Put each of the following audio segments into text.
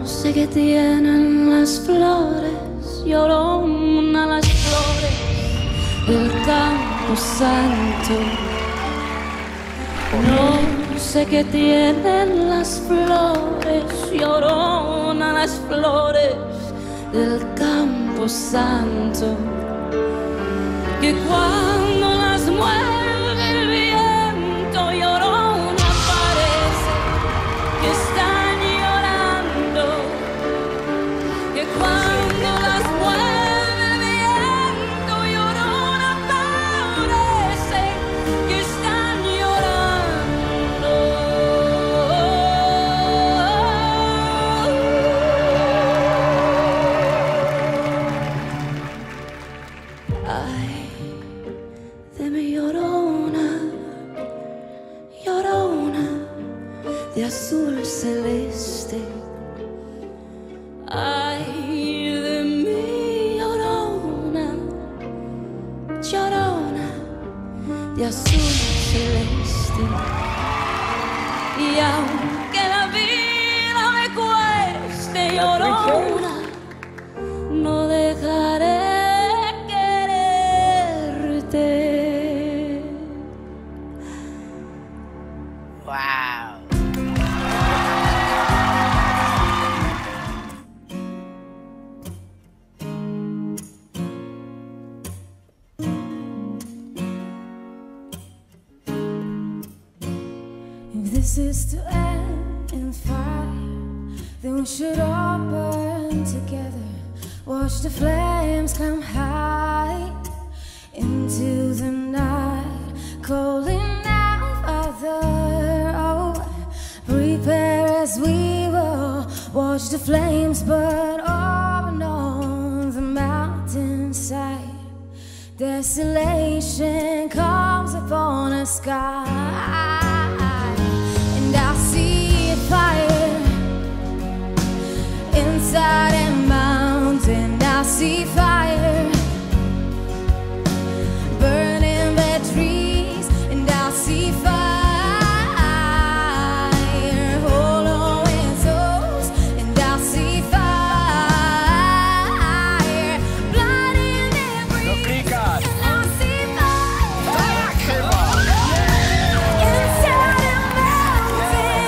sé qué tienen las flores, llorona las flores del campo santo. No sé qué tienen las flores, llorona las flores del campo santo, que cuando las mueve el viento, llorona parece que están llorando, que cuando las mueve el viento, llorona parece que están llorando. Ay, de mi llorona, llorona de azul celeste. Ay, de mi llorona, llorona de azul celeste. Y aunque la vida me cueste, llorona, no dejaré quererte. Wow. If this is to end in fire, then we should all burn together. Watch the flames come high into the night, calling out Father. Oh, prepare as we will watch the flames burn over on the mountainside. Desolation comes upon the sky. Fire inside a mountain, I see fire burning the trees, and I see fire hollowing souls, and I see fire blood in their breeze, and I see fire inside a mountain.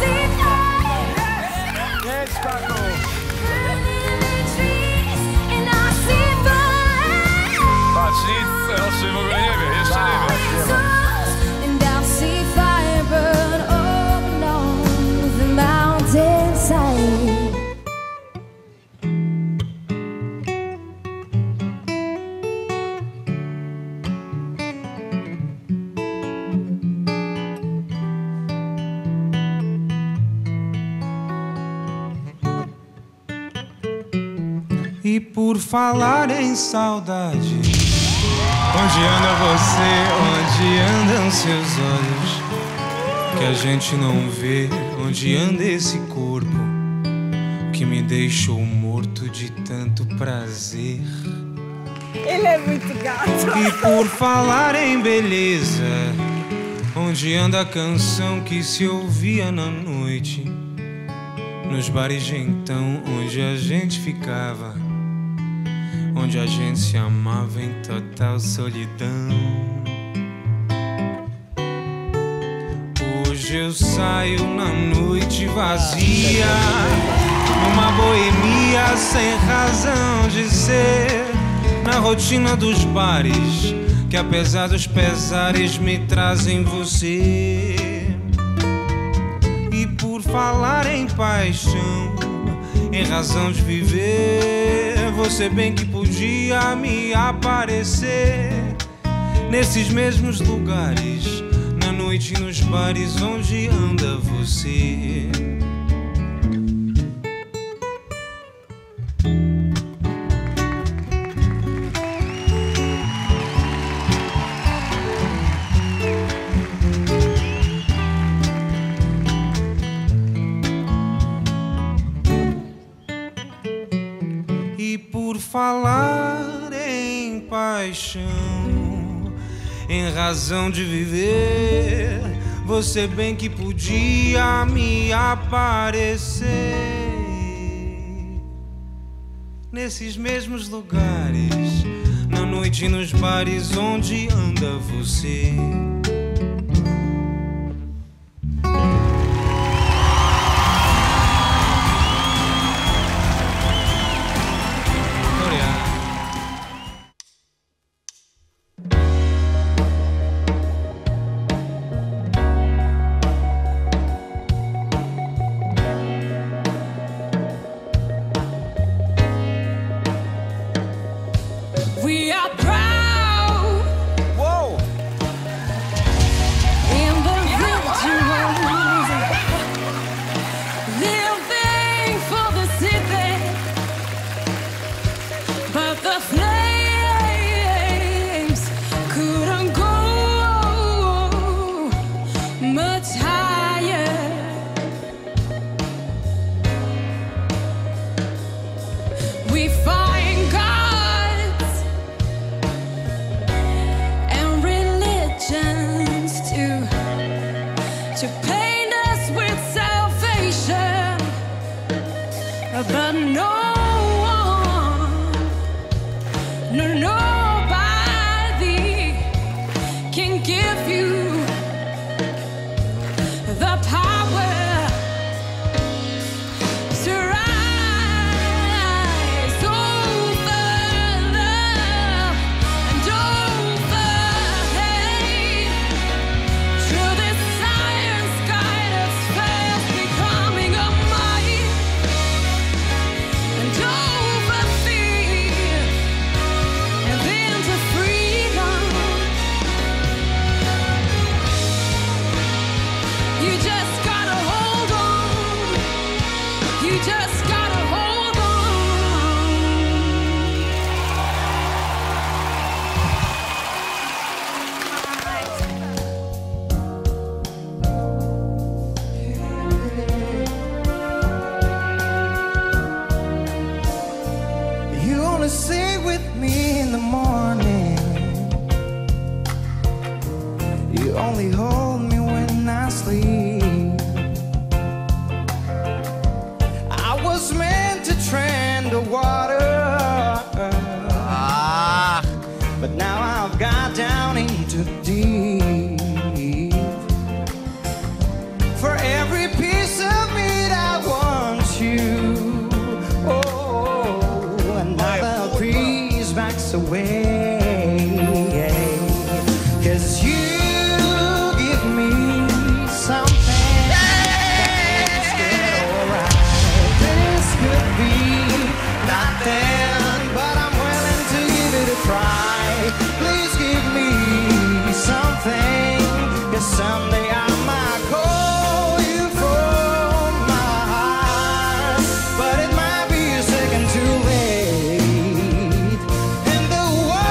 And I see fire burn over on the mountainside. E por falar em saudade, onde anda você, onde andam seus olhos, que a gente não vê, onde anda esse corpo, que me deixou morto de tanto prazer. Ele é muito gato. E por falar em beleza, onde anda a canção que se ouvia na noite, nos bares de então, onde a gente ficava, onde a gente se amava em total solidão. Hoje eu saio na noite vazia, numa boemia sem razão de ser, na rotina dos bares, que apesar dos pesares me trazem você. E por falar em paixão, em razão de viver, você bem que podia me aparecer nesses mesmos lugares, na noite nos bares onde anda você. E por falar em paixão, em razão de viver, você bem que podia me aparecer nesses mesmos lugares, na noite e nos bares onde anda você. We are proud. Whoa! In the rituals, living for the city, but the flames couldn't go much higher. We find gods and religions to paint us with salvation, but no one, nobody can give you the power to rise over love and over hate. Through this science guide us fast, becoming a might and over fear and then to freedom. You just gotta hold on. You just gotta hold on. You only sing with me in the morning. You only hold me when I sleep. I was meant to tread the water, but now I've got down into deep. For every piece of meat I want you. Oh, another piece backs away. 'Cause you give me something that's good, alright. This could be nothing, but I'm willing to give it a try. Please give me something, 'cause someday I might call you from my heart, but it might be a second too late. And the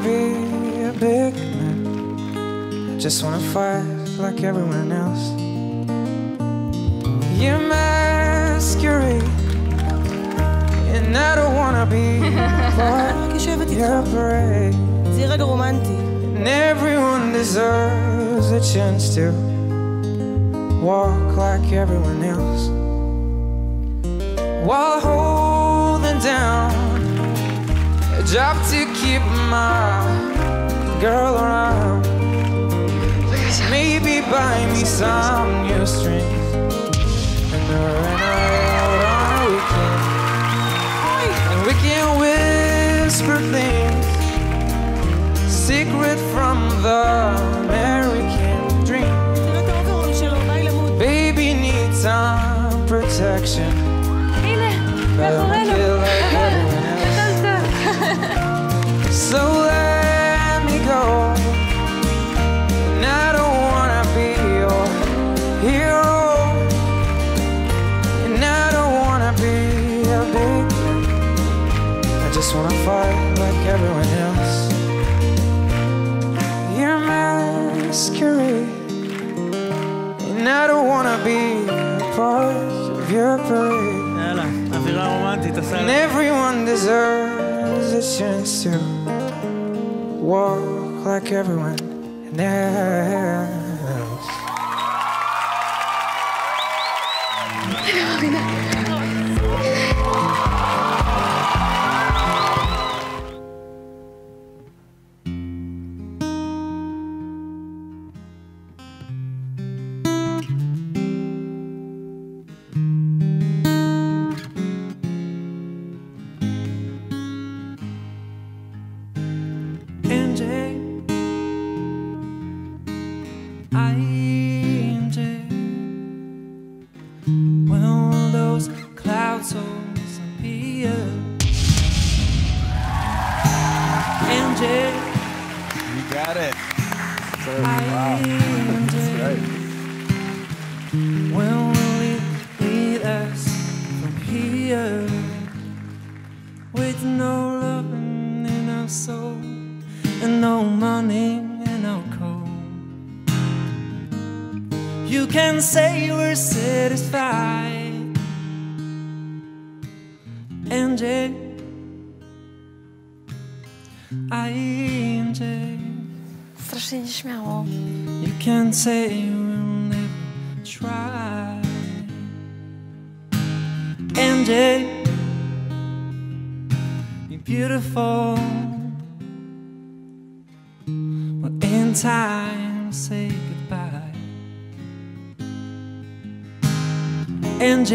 be a big man. I just wanna fight like everyone else. You masquerade, and I don't wanna be part of your parade. זה רגע רומנטי. And everyone deserves a chance to walk like everyone else, while holding down a job to keep my girl around. Maybe buy me some new strings and her and I out on a weekend, and we can whisper things secret from the American dream. Baby needs some protection, but I'm feel like everyone else. So let me go, and I don't wanna be your hero, and I don't wanna be a big man. I just wanna fight like everyone else. You're masquerade, and I don't wanna be a part of your parade. יאללה, אווירה רומנטית, עשה And everyone deserves a chance to walk like everyone else. When those clouds all disappear, MJ, You got it. when will it lead us from here? With no love in our soul and no money in our coat. You can say we're satisfied, MJ, MJ. Strasznie nieśmiało. You can say we'll never try, MJ. You're beautiful, but in time say goodbye, MJ.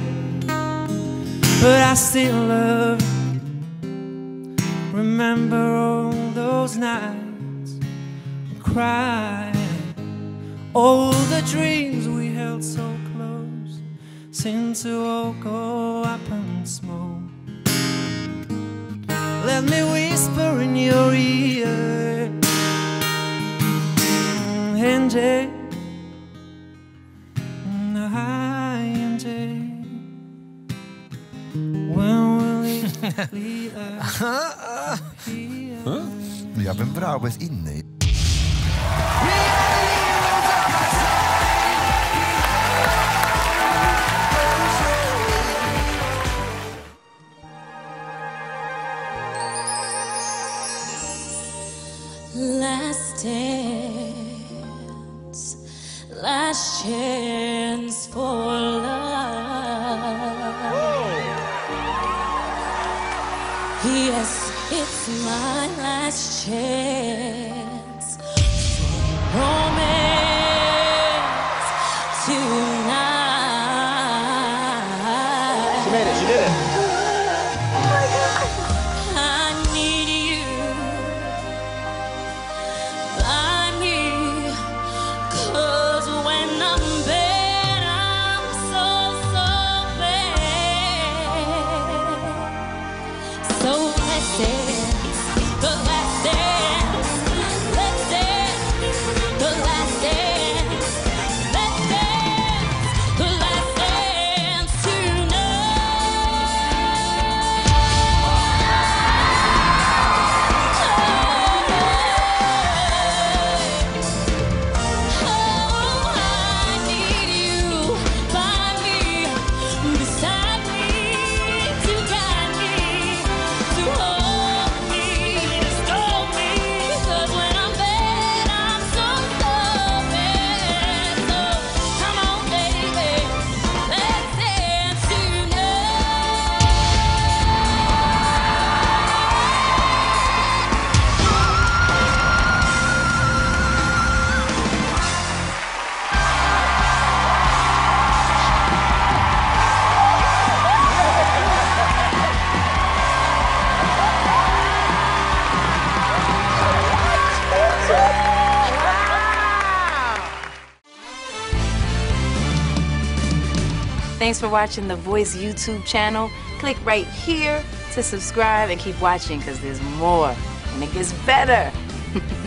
But I still love you. Remember all those nights we cried, all the dreams we held so close seem to all go up in smoke. Let me whisper in your ear, MJ, MJ. When will it lead us here? Ja bym brał bez innej. Last dance, last chance for love. Yes, it's my last chance for romance tonight. She made it, she did it. I need you by me, 'cause when I'm bad, I'm so bad. So let's dance, the last dance. Let's dance, the last dance. Thanks for watching the Voice YouTube channel. Click right here to subscribe and keep watching because there's more and it gets better.